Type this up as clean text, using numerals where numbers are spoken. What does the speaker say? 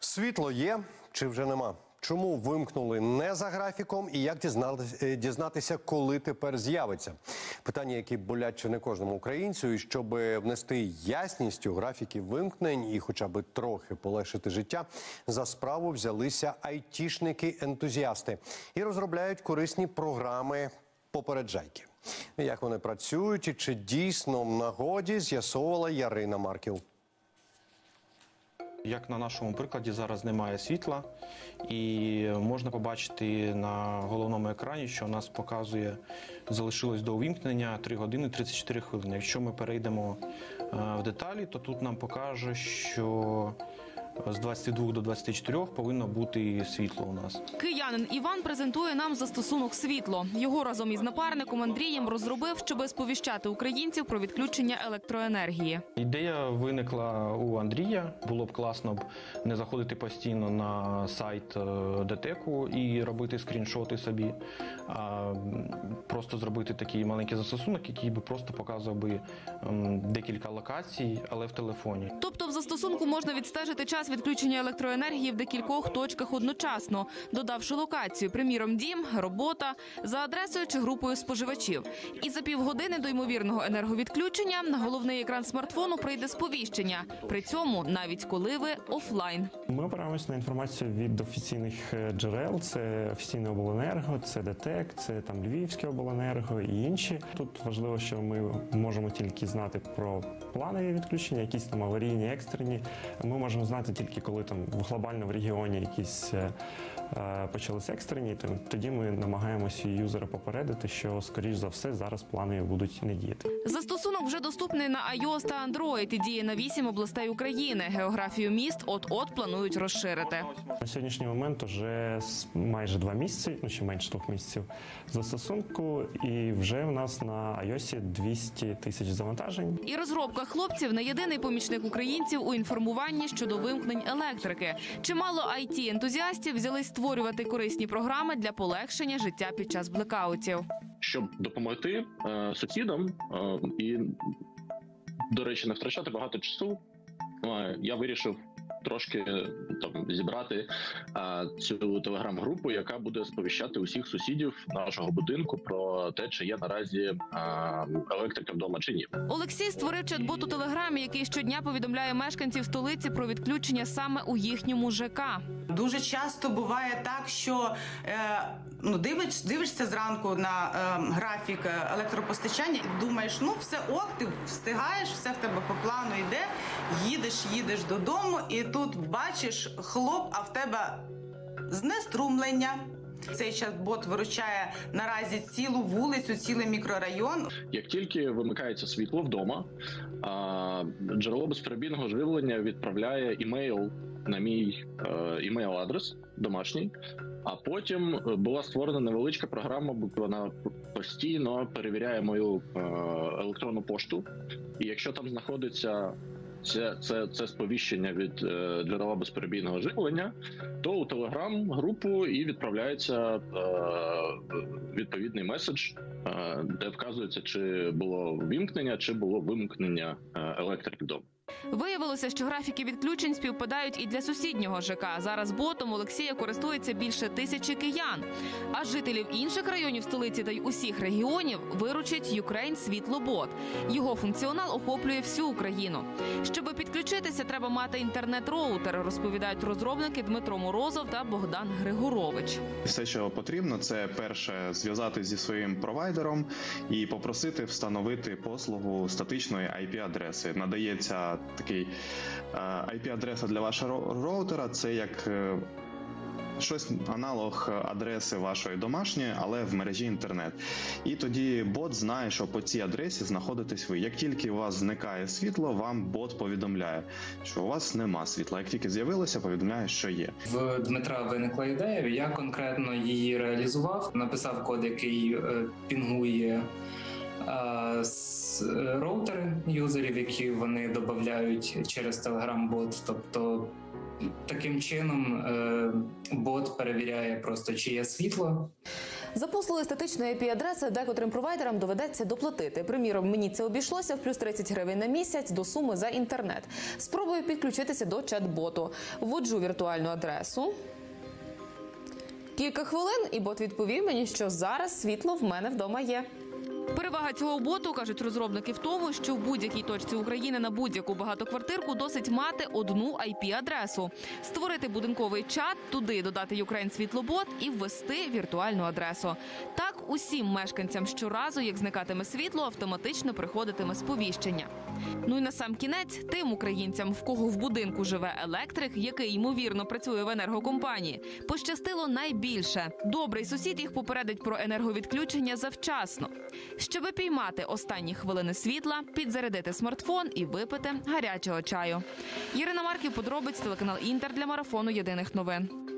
Світло є чи вже нема? Чому вимкнули не за графіком і як дізнатися, коли тепер з'явиться? Питання, які болять чи не кожному українцю, і щоб внести ясність у графіки вимкнень і хоча б трохи полегшити життя, за справу взялися айтішники-ентузіасти і розробляють корисні програми попереджайки. Як вони працюють і чи дійсно в нагоді, з'ясовувала Ярина Марків. Як на нашому прикладі, зараз немає світла, і можна побачити на головному екрані, що у нас показує, залишилось до увімкнення 3 години 34 хвилини. Якщо ми перейдемо в деталі, то тут нам покаже, що з 22 до 24 повинно бути світло у нас. Киянин Іван презентує нам застосунок «Світло». Його разом із напарником Андрієм розробив, щоб сповіщати українців про відключення електроенергії. Ідея виникла у Андрія. Було б класно не заходити постійно на сайт ДТЕКу і робити скріншоти собі, а просто зробити такий маленький застосунок, який би просто показував би декілька локацій, але в телефоні. Тобто в застосунку можна відстежити час відключення електроенергії в декількох точках одночасно, додавши локацію, приміром, дім, робота, за адресою чи групою споживачів. І за півгодини до ймовірного енерговідключення на головний екран смартфону прийде сповіщення. При цьому навіть коли ви офлайн. Ми опираємося на інформацію від офіційних джерел. Це офіційне обленерго, це ДТЕК, це там Львівське обленерго і інші. Тут важливо, що ми можемо тільки знати про планові відключення, якісь там аварійні, екстрені. Ми можемо знати тільки коли там глобально в регіоні якісь почались екстрені, тоді ми намагаємося юзера попередити, що, скоріш за все, зараз планові будуть не діяти. Застосунок вже доступний на iOS та Android і діє на 8 областей України. Географію міст от-от планують розширити. На сьогоднішній момент вже майже 2 місяці, ну ще менше 2 місяців застосунку, і вже в нас на iOS 200 тисяч завантажень. І розробка хлопців не єдиний помічник українців у інформуванні щодо вимкнень електрики. Чимало IT-ентузіастів взялись створювати корисні програми для полегшення життя під час блекаутів. Щоб допомогти сусідам і, до речі, не втрачати багато часу, я вирішив трошки зібрати цю телеграм-групу, яка буде сповіщати усіх сусідів нашого будинку про те, чи є наразі електрика вдома чи ні. Олексій створив чат-бот у Телеграмі, який щодня повідомляє мешканців столиці про відключення саме у їхньому ЖК. Дуже часто буває так, що дивишся зранку на графік електропостачання і думаєш, все ок, ти встигаєш, все в тебе по плану йде, їдеш додому і тут бачиш хлоп, а в тебе знеструмлення. Цей чат-бот виручає наразі цілу вулицю, цілий мікрорайон. Як тільки вимикається світло вдома, джерело безперебійного живлення відправляє імейл на мій імейл-адрес домашній, а потім була створена невеличка програма, вона постійно перевіряє мою електронну пошту, і якщо там знаходиться це сповіщення від джерела безперебійного живлення, то у Телеграм-групу і відправляється відповідний меседж, де вказується, чи було вимкнення, чи було вимкнення електрики вдома. Виявилося, що графіки відключень співпадають і для сусіднього ЖК. Зараз ботом Олексія користується більше 1000 киян. А жителів інших районів столиці та й усіх регіонів виручить Ukraine Світлобот. Його функціонал охоплює всю Україну. Щоби підключитися, треба мати інтернет-роутер, розповідають розробники Дмитро Морозов та Богдан Григорович. Все, що потрібно, це перше зв'язатися зі своїм провайдером і попросити встановити послугу статичної IP-адреси. Надається такий IP-адреса для вашого роутера, це як щось аналог адреси вашої домашньої, але в мережі інтернет. І тоді бот знає, що по цій адресі знаходитесь ви. Як тільки у вас зникає світло, вам бот повідомляє, що у вас нема світла. Як тільки з'явилося, повідомляє, що є. В Дмитра виникла ідея, я конкретно її реалізував, написав код, який пінгує роутери юзерів, які вони додають через Telegram-бот. Тобто таким чином бот перевіряє просто, чи є світло. За послуги статичної IP-адреси декотрим провайдерам доведеться доплатити. Приміром, мені це обійшлося в плюс 30 гривень на місяць до суми за інтернет. Спробую підключитися до чат-боту. Вводжу віртуальну адресу. Кілька хвилин, і бот відповів мені, що зараз світло в мене вдома є. Перевага цього боту, кажуть розробники, в тому, що в будь-якій точці України на будь-яку багатоквартирку досить мати одну IP-адресу. Створити будинковий чат, туди додати Ukraine Світлобот і ввести віртуальну адресу. Так усім мешканцям щоразу, як зникатиме світло, автоматично приходитиме сповіщення. Ну і насамкінець тим українцям, в кого в будинку живе електрик, який, ймовірно, працює в енергокомпанії, пощастило найбільше. Добрий сусід їх попередить про енерговідключення завчасно. Щоби піймати останні хвилини світла, підзарядити смартфон і випити гарячого чаю. Ірина Марків, подробиць, телеканал Інтер для марафону Єдиних новин.